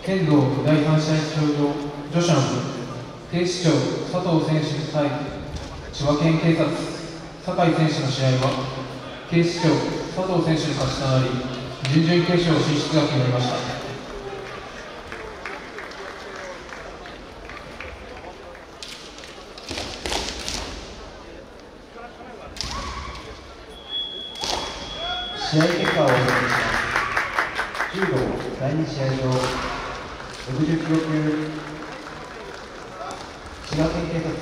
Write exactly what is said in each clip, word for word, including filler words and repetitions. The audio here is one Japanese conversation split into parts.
剣道だいさん試合出場女子の部、警視庁佐藤選手対千葉県警察酒井選手の試合は、警視庁佐藤選手の勝ちとなり、準々決勝進出が決まりました。 試合結果をお伝えします。柔道だいに試合場、ろくじゅっキロ級、滋賀県警察、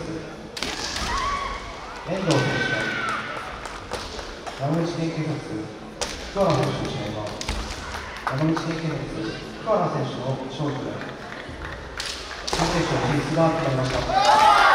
遠藤選手対山口県警察、福原選手の試合は、山口県警察、福原選手の勝利で、準決勝進出が決まりました。